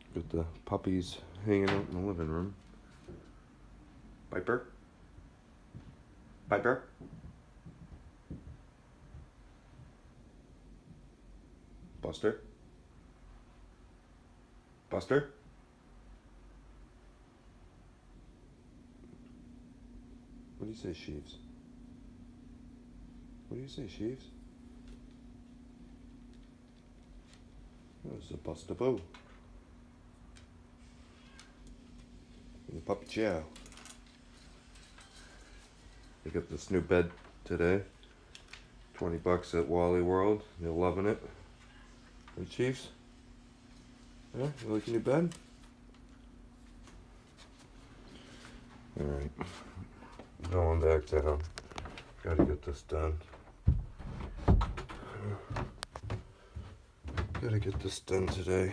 Got the puppies hanging out in the living room. Piper? Piper? Buster? Buster? What do you say, Sheaves? What do you say, Sheaves? Oh, it's a Bustabo. The puppy chow. I got this new bed today. $20 at Wally World. You're loving it. Hey, Chiefs? Yeah, you like a new bed? Alright. Going back down. Gotta get this done. Gotta get this done today.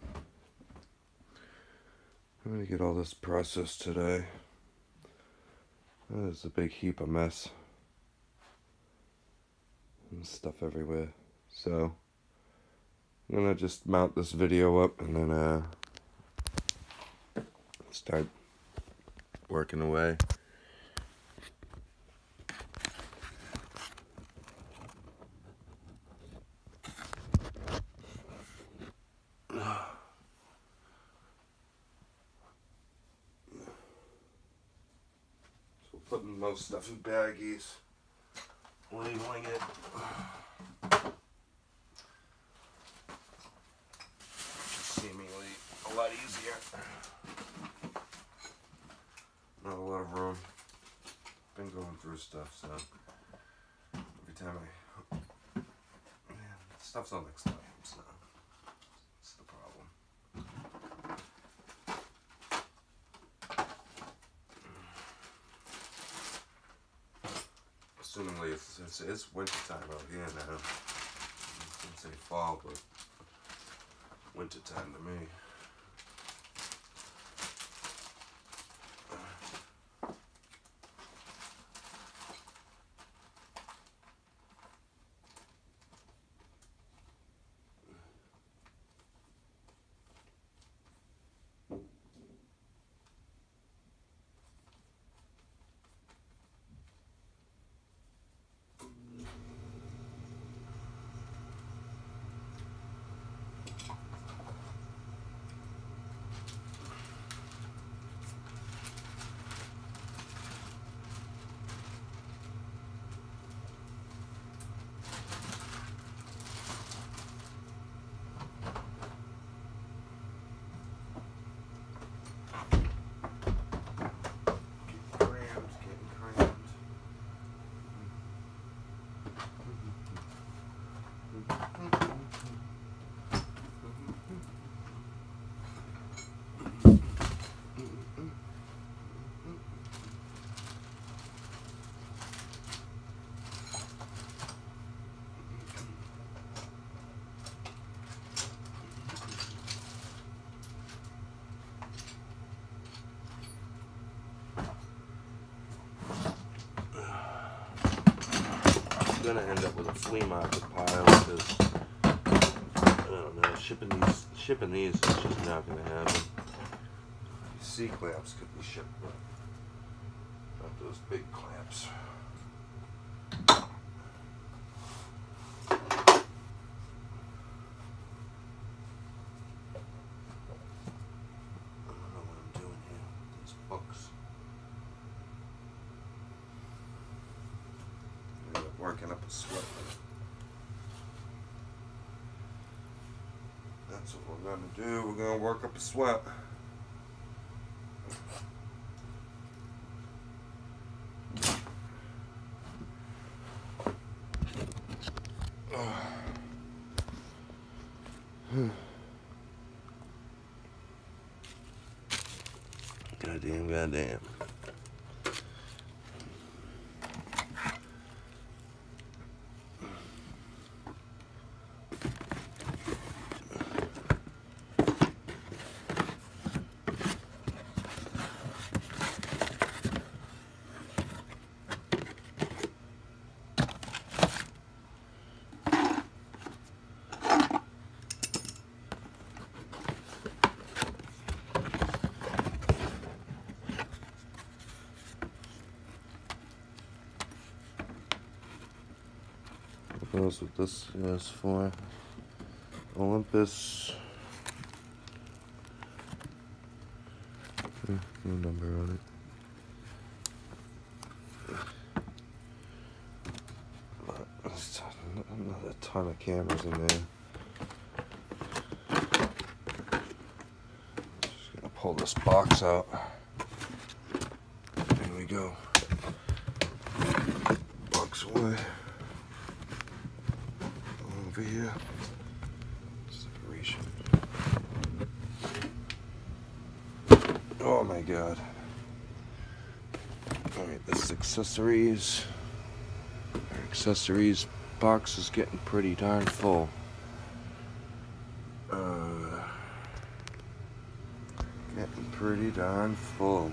I'm gonna get all this processed today. There's a big heap of mess. And stuff everywhere. So, I'm gonna just mount this video up and then start working away. Putting most stuff in baggies, labeling it. Seemingly a lot easier. Not a lot of room. Been going through stuff, so every time stuff's on next time, so that's the problem. Assumingly it's winter time out here now. I wouldn't say fall, but winter time to me. Gonna end up with a flea market pile because I don't know, shipping these is just not gonna happen. These C clamps could be shipped, but not those big clamps. I don't know what I'm doing here with these books. Working up a sweat. That's what we're gonna do. We're gonna work up a sweat. Goddamn. knows what this is for. Olympus. No number on it. There's another ton of cameras in there. Just gonna pull this box out. There we go. Box away. Over here. Separation. Oh my god. Alright, this is accessories. Our accessories box is getting pretty darn full. Getting pretty darn full.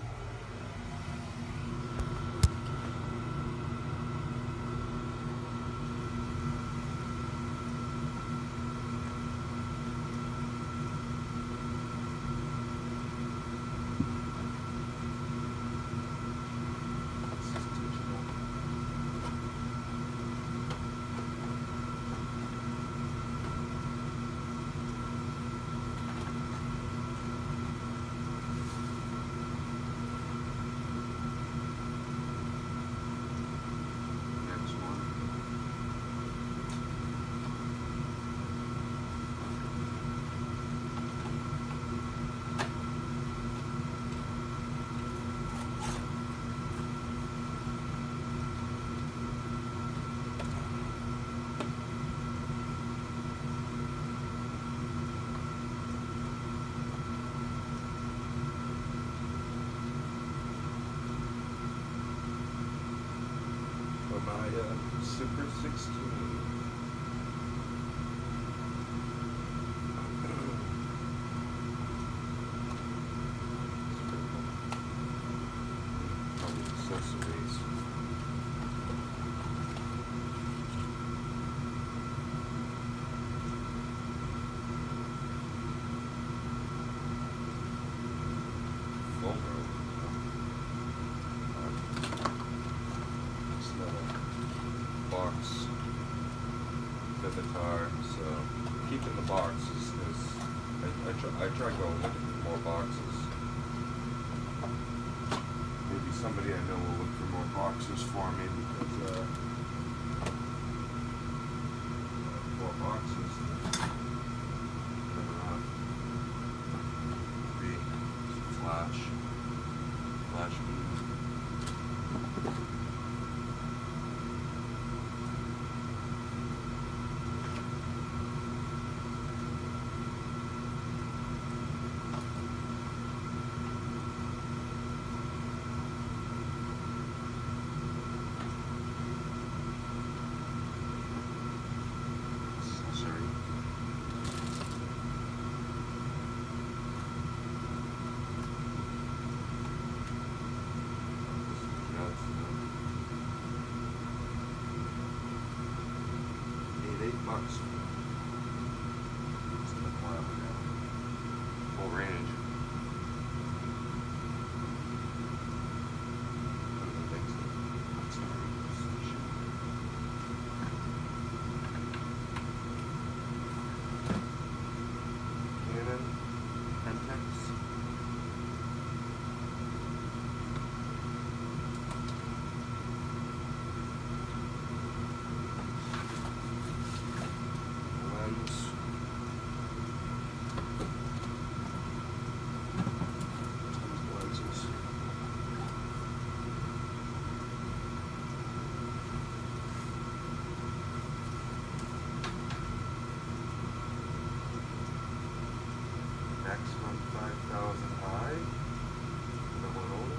My Super 16. Accessories. Box Vivitar, so keeping the box is I try going looking for more boxes. Maybe somebody I know will look for more boxes for me because more boxes. Flash beam. $8. Full range. Canon, Pentax. Maximum 5,000 high. Double roller.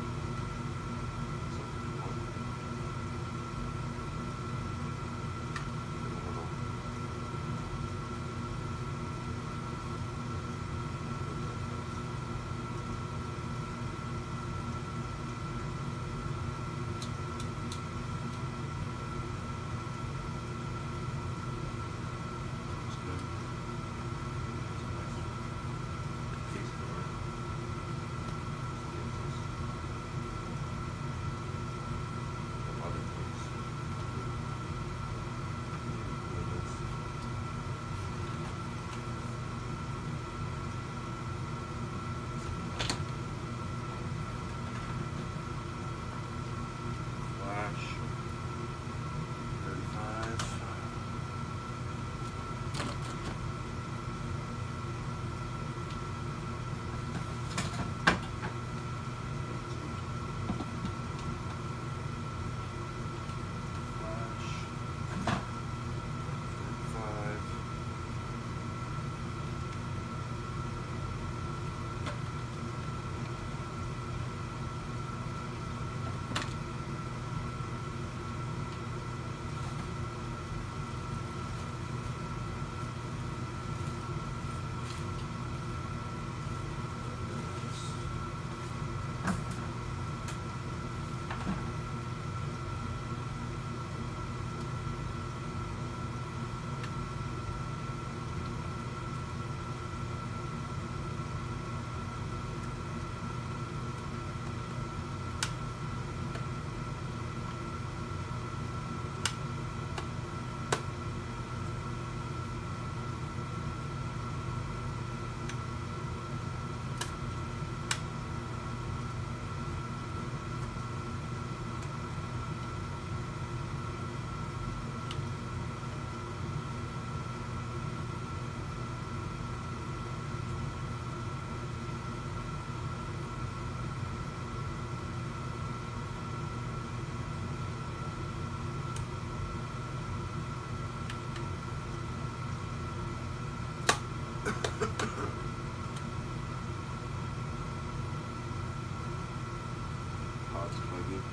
maybe.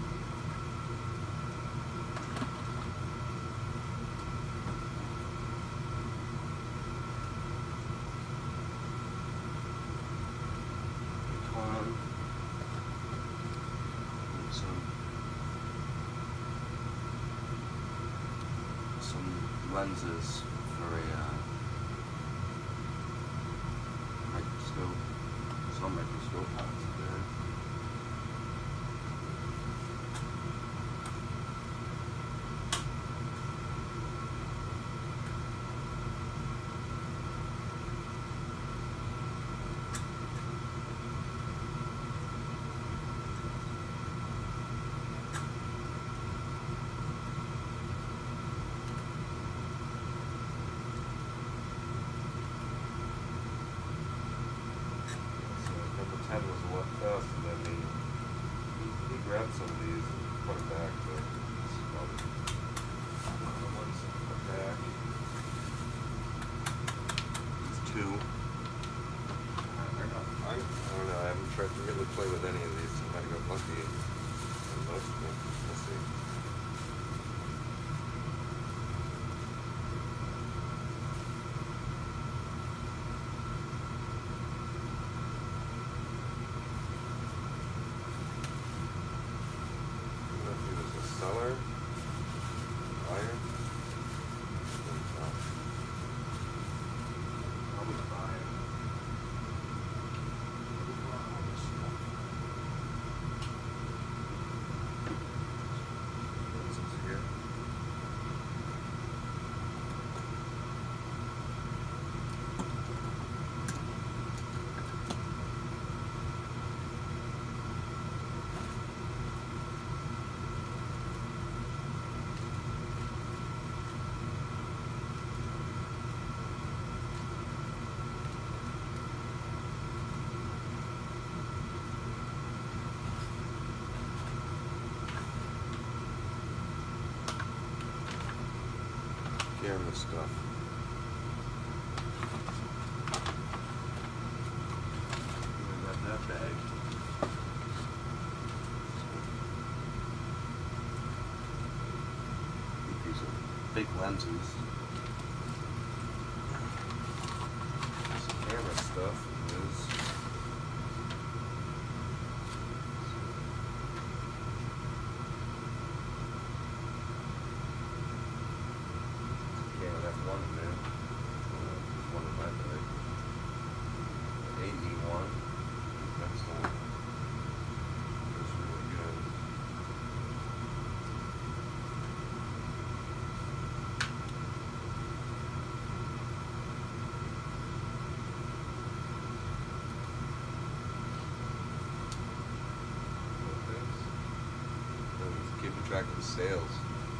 Some lenses for a microscope. Some microscope parts there. Ted was a lot faster than me. He grabbed some of these and put them back, but it's probably one of the ones that put back. These two. I don't know, I haven't tried to really play with any of these. I might have got lucky on most of them. Let's see. Seller, buyer, I'm gonna buy it. This is here. Camera stuff. That bag. These are big lenses. Some camera stuff is. One in there. One in my bag. 81. That's the one. That's really good. Keeping track of the sales.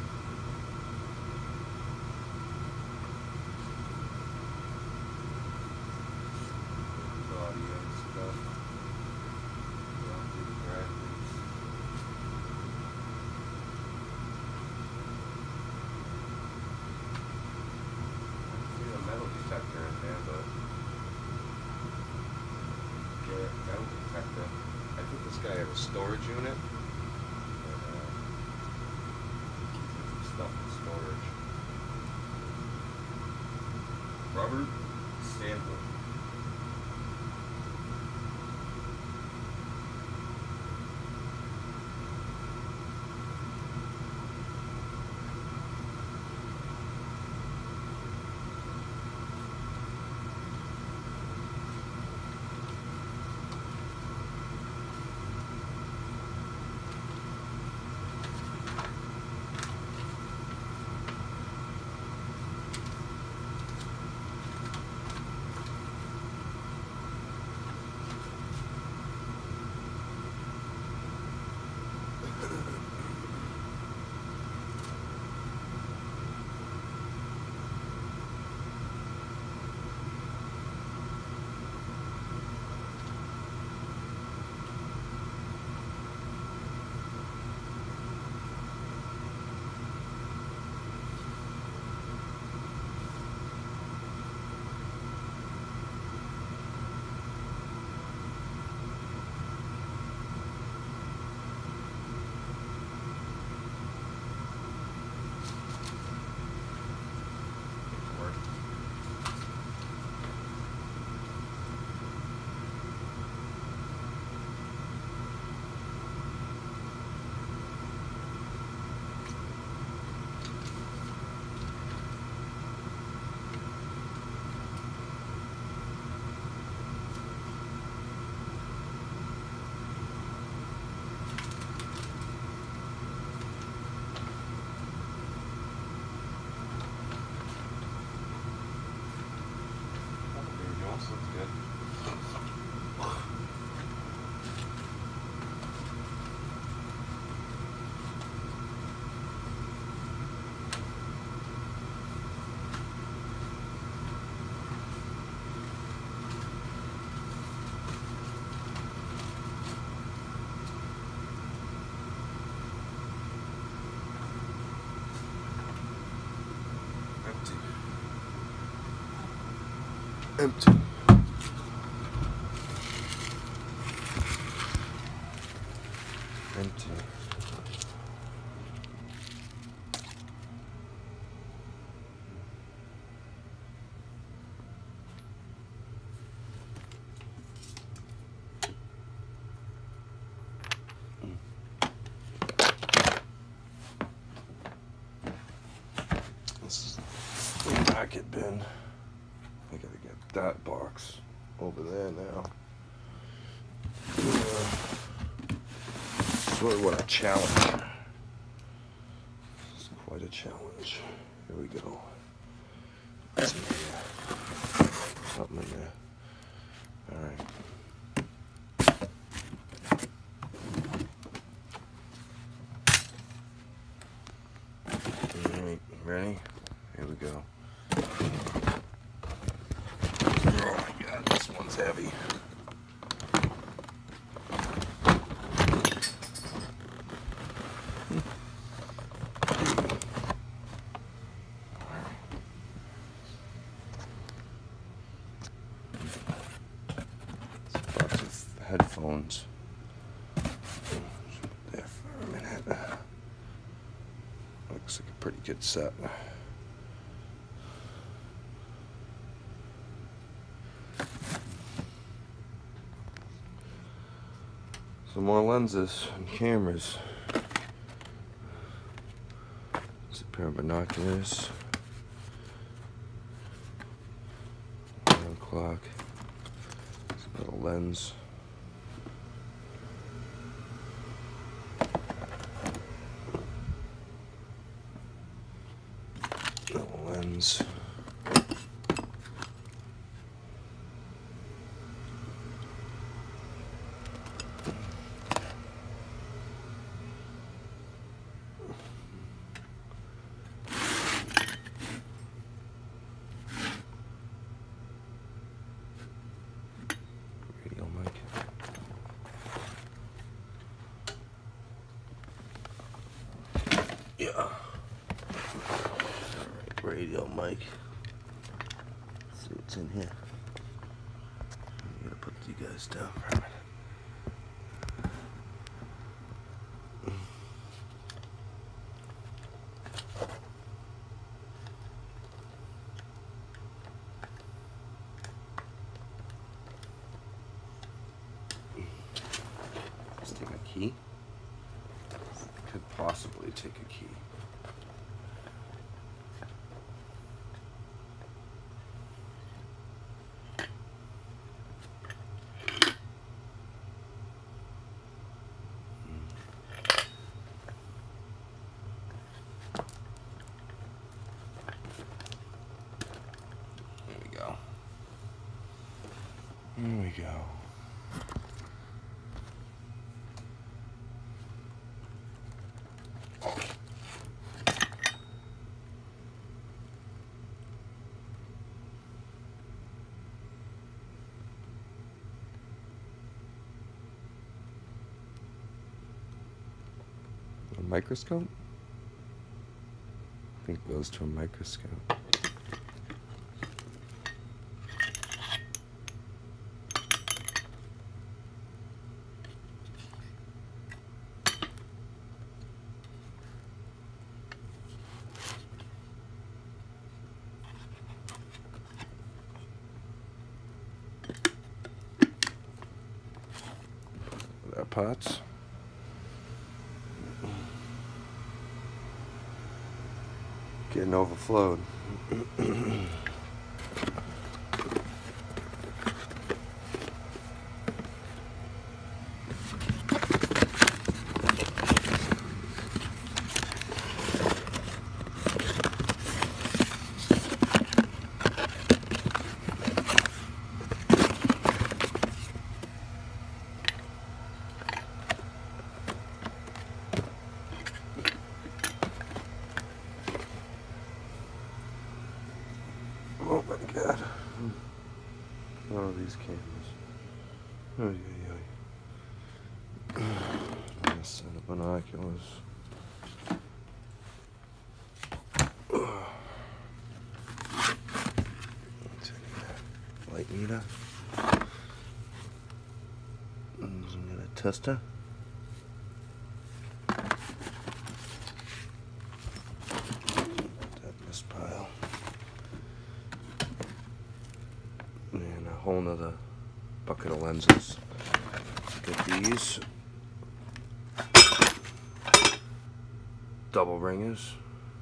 Detector in there, but yeah, metal detector. I think this guy had a storage unit. Stuff in storage. Rubber sample. Empty. Empty. This is the racket bin. I gotta get that box over there now. Sort of what a challenge. It's quite a challenge. Here we go. What's in here? Something in there. Alright. Alright, ready? Here we go. Oh my god, this one's heavy. Headphones. There for a minute. Looks like a pretty good set. Some more lenses and cameras. It's a pair of binoculars. Alarm clock. It's a little lens. Lens. Radio mic. Yeah. Radio mic. Let's see what's in here. I'm gonna put you guys down for a minute. Let's take a key. Could possibly take a key. Here we go. A microscope? I think it goes to a microscope. Pots. Getting overflowed. Oh my god. Oh, these cameras. Oh, yeah, yeah. Nice set of binoculars. meter. And we got a tester. Put that in this pile. And a whole nother bucket of lenses. Get these double ringers.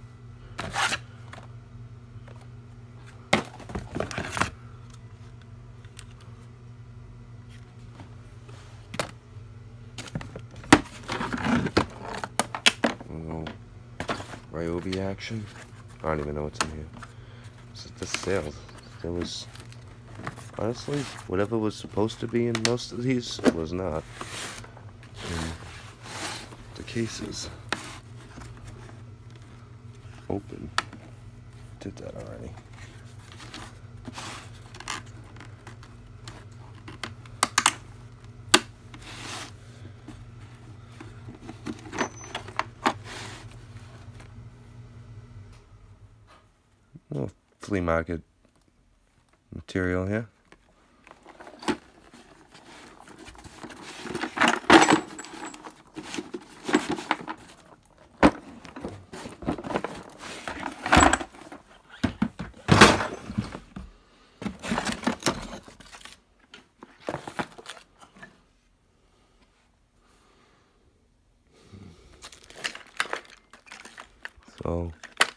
Ryobi action. I don't even know what's in here. This sale. There was, honestly, whatever was supposed to be in most of these was not in the cases. Open. Did that already. Oh, flea market material here. So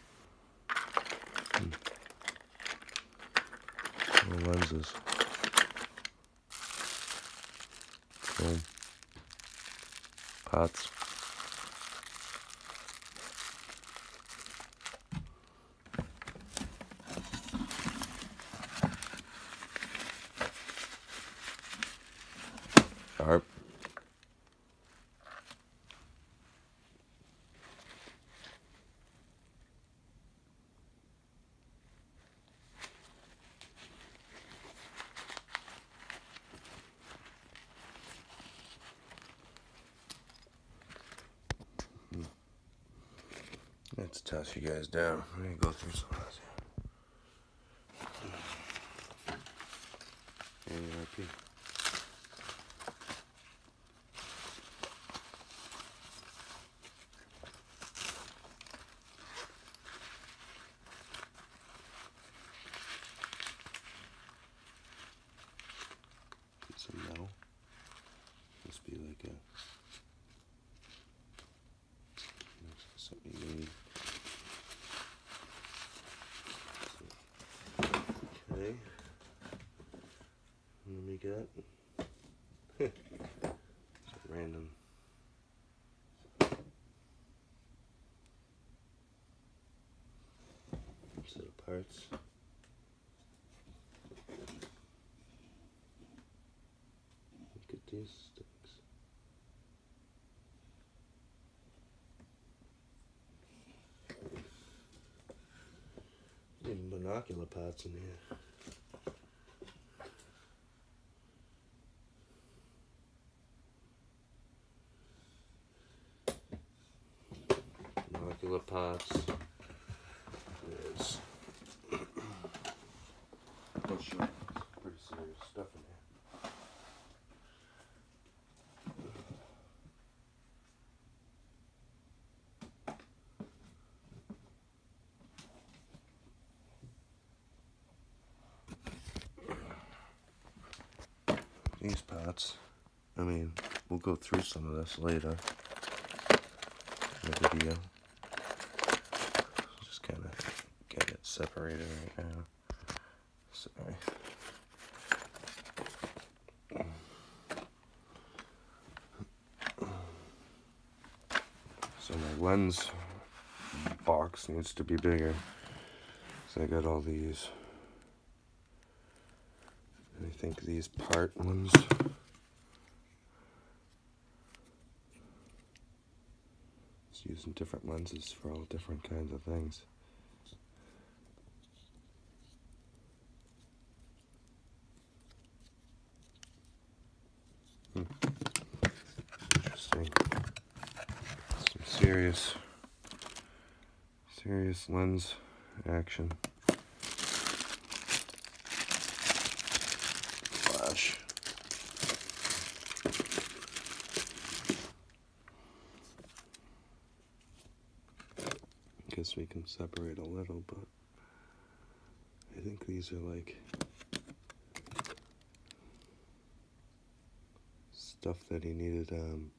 lenses, chrome, pots, sharp, let's toss you guys down. I'm gonna go through some of this here. ARP. Get some metal. Must be like a something you need. Okay. And then we got some random set of parts. Look at these sticks. Even binocular parts in here. Binocular parts. There's pretty serious stuff in here. These parts, I mean, we'll go through some of this later in the video. Just kind of get it separated right now. Sorry. So my lens box needs to be bigger. So I got all these. And I think these part ones it's using different lenses for all different kinds of things. Interesting. Some serious lens action. guess we can separate a little, but I think these are like stuff that he needed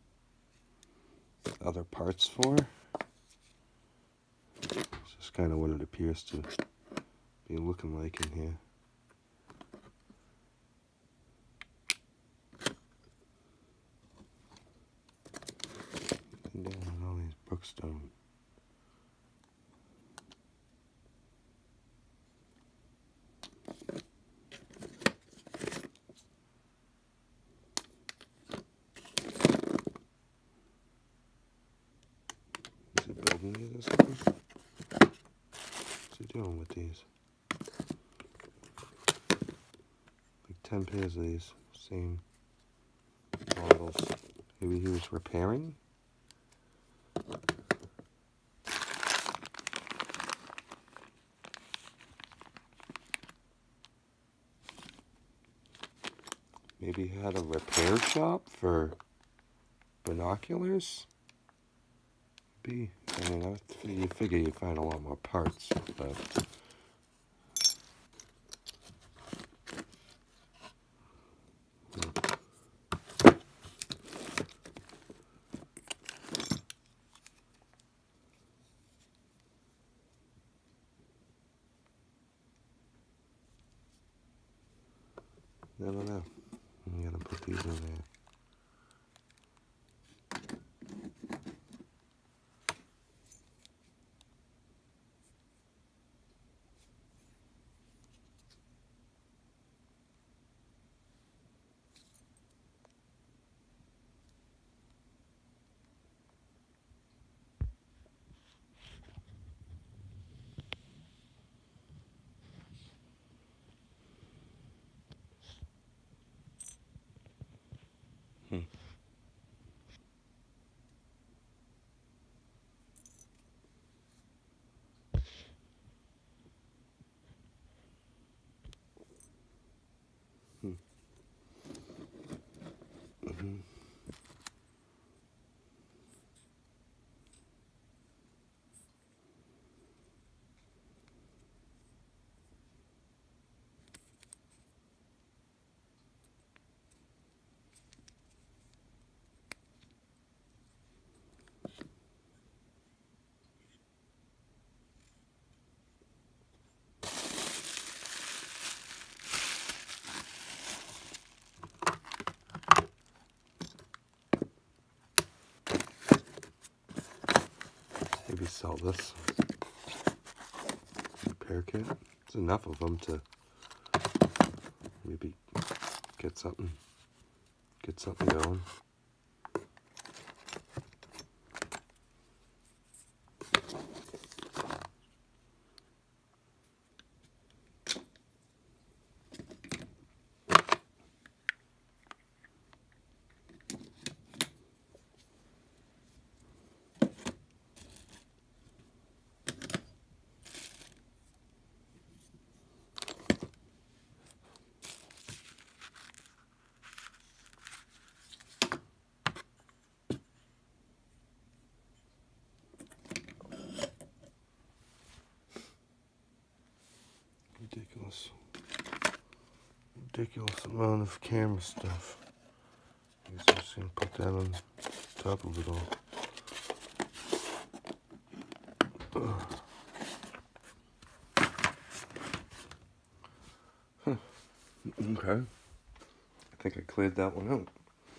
other parts for. It's just kind of what it appears to be looking like in here. And down on all these Brookstone. Is he building these or something? What's he doing with these? Like 10 pairs of these, same models. Maybe he was repairing? Maybe he had a repair shop for binoculars? I mean, you figure you'd find a lot more parts, but I don't know. I'm gonna put these in there. Maybe sell this repair kit. It's enough of them to maybe get something going. Ridiculous amount of camera stuff. I'm just gonna put that on top of it all. Okay. I think I cleared that one out.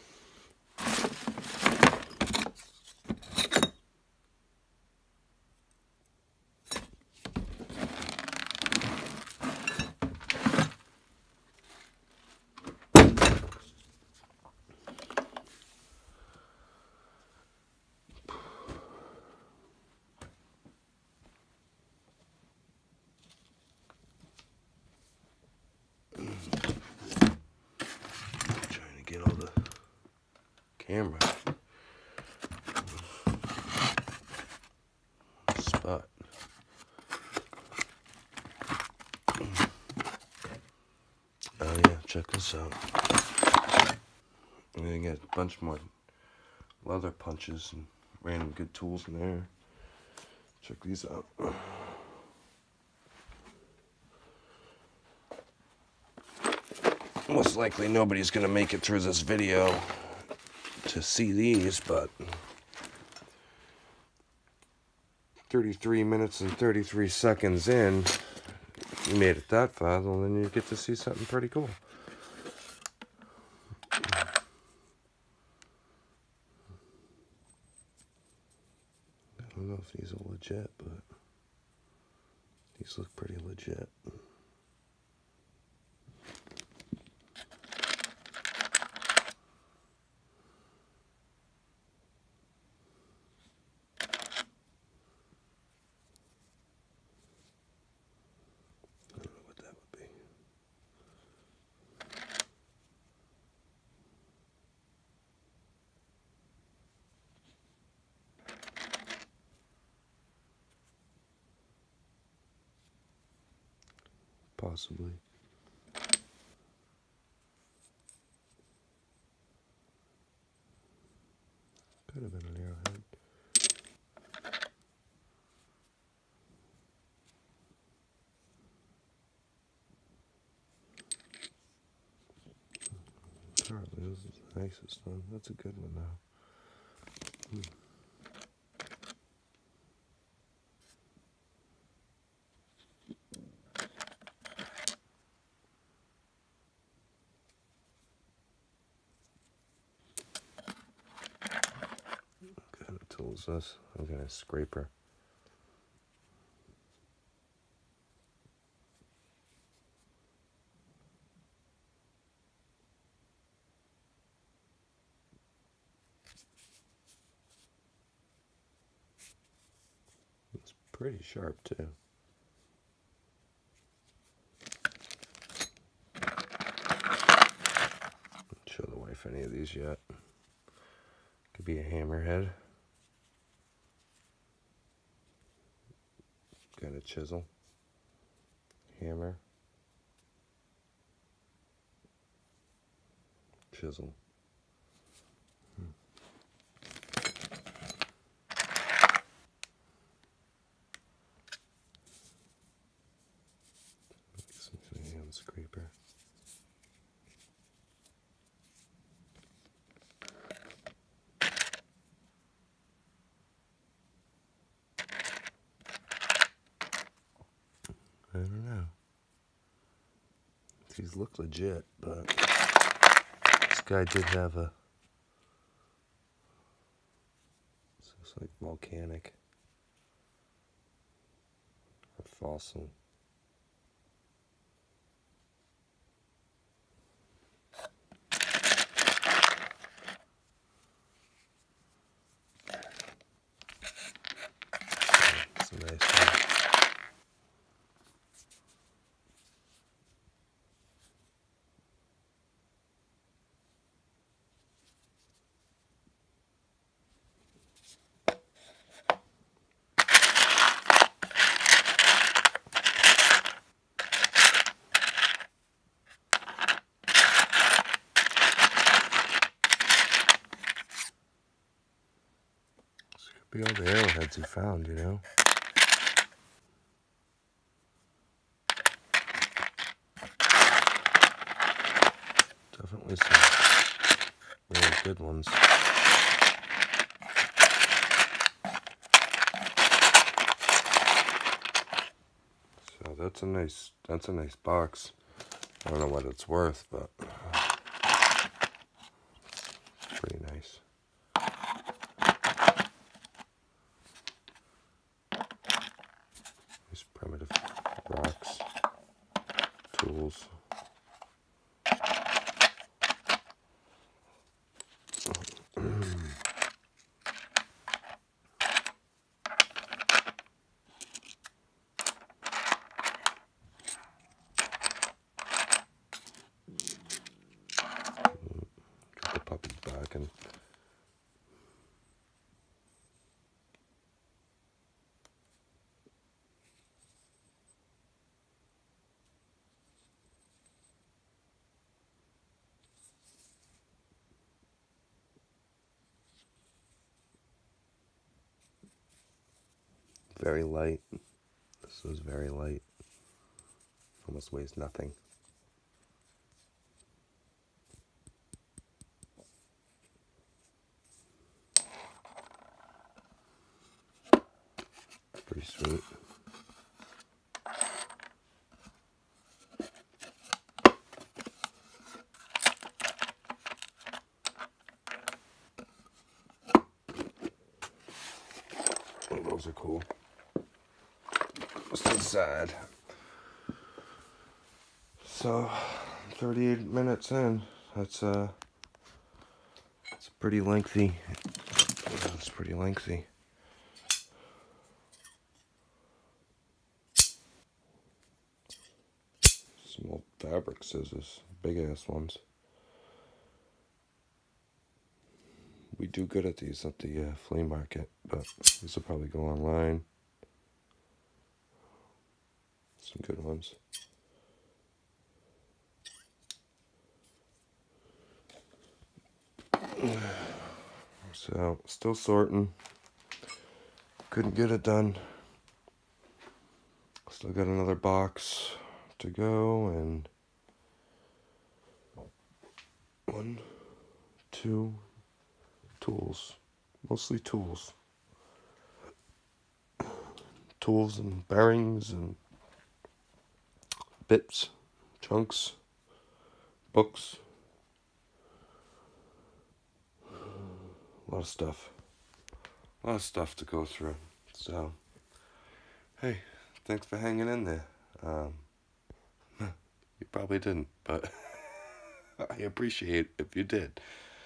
Camera spot. Oh yeah, check this out. And then get a bunch more leather punches and random good tools in there. Check these out. Most likely nobody's going to make it through this video to see these, but 33 minutes and 33 seconds in, you made it that far, well, then you get to see something pretty cool. I don't know if these are legit, but these look pretty legit. Possibly. Could have been an arrowhead. Apparently this is the nicest one. That's a good one now. What kind of tool is this? I'm gonna scraper. It's pretty sharp too. Don't show the wife any of these yet. Could be a hammerhead. Got a chisel. Hammer. Chisel. Some kind of hand scraper. I don't know. These look legit, but this guy did have a, this looks like volcanic or fossil. It's a nice one. Be all the arrowheads he found, you know. Definitely some really good ones. So that's a nice box. I don't know what it's worth, but it's pretty nice. These primitive rocks, tools. Get the puppies back and Very light. This was very light. Almost weighs nothing. Pretty sweet. Oh, those are cool. Still sad. So, 38 minutes in. That's it's pretty lengthy. It's pretty lengthy. Small fabric scissors, big ass ones. We do good at these at the flea market, but these will probably go online. Some good ones. So, still sorting. Couldn't get it done. Still got another box to go, and 1, 2 tools. Mostly tools. Tools and bearings and bits, chunks, books. A lot of stuff. A lot of stuff to go through. So, hey, thanks for hanging in there. You probably didn't, but I appreciate if you did.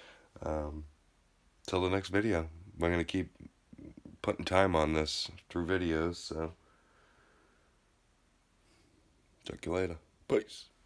Till the next video. I'm going to keep putting time on this through videos, so talk to you later. Peace.